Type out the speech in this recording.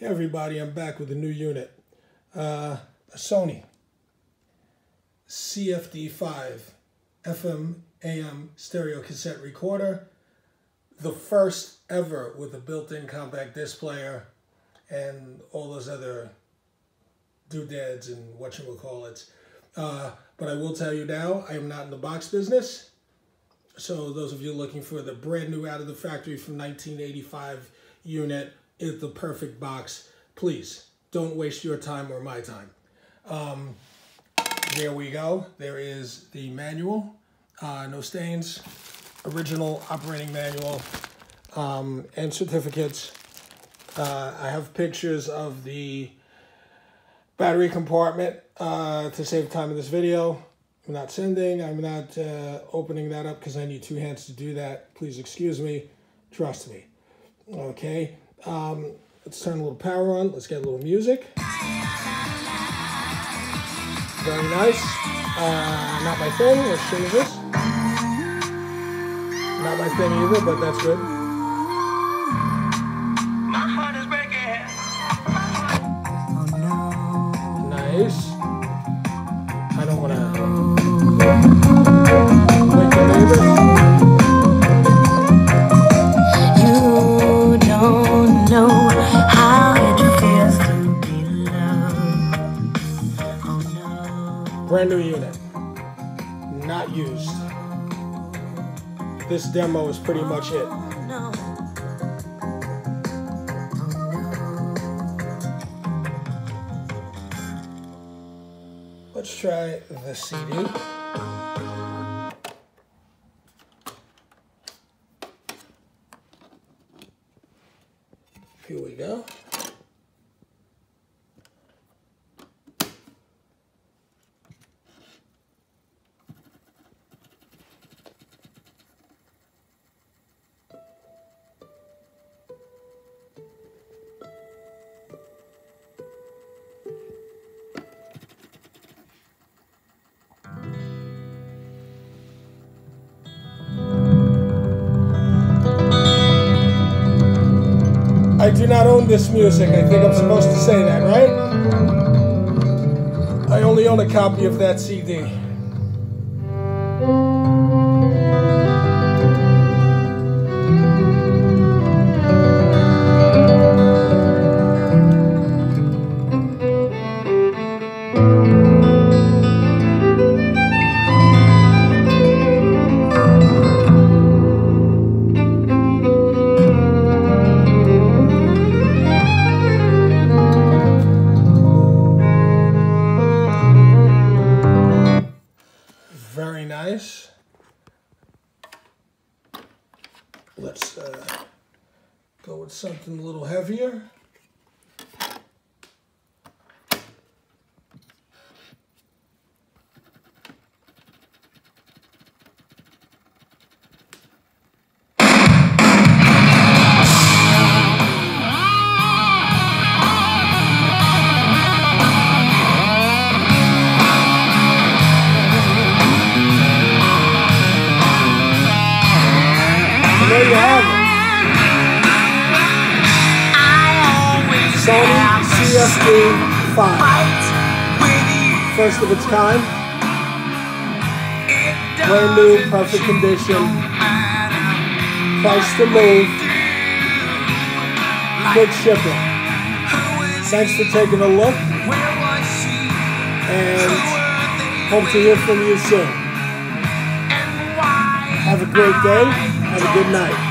Hey everybody, I'm back with a new unit. A SONY CFD-5 FM AM stereo cassette recorder. The first ever with a built-in compact disc player and all those other doodads and whatchamacallits. But I will tell you now, I am not in the box business. So those of you looking for the brand new out of the factory from 1985 unit, is the perfect box, please don't waste your time or my time. There we go. There is the manual, no stains, original operating manual, and certificates. I have pictures of the battery compartment to save time in this video. I'm not opening that up because I need two hands to do that. Please excuse me. Trust me. Okay. Let's turn a little power on. Let's get a little music. Very nice. Not my thing. Let's change this. Not my thing either, but that's good. My heart is breaking. Nice. I don't want to wake the neighbors. You don't know how it feels to be loved. Oh no. Brand new unit. Not used. This demo is pretty much it. No. Let's try the CD. Here we go. I do not own this music. I think I'm supposed to say that, right? I only own a copy of that CD. Very nice. Let's go with something a little heavier. There you have it. SONY CFD-5. First of its kind. Brand new, perfect condition. Price to move. Quick shipping. Thanks for taking a look. And hope to hear from you soon. Have a great day. Have a good night.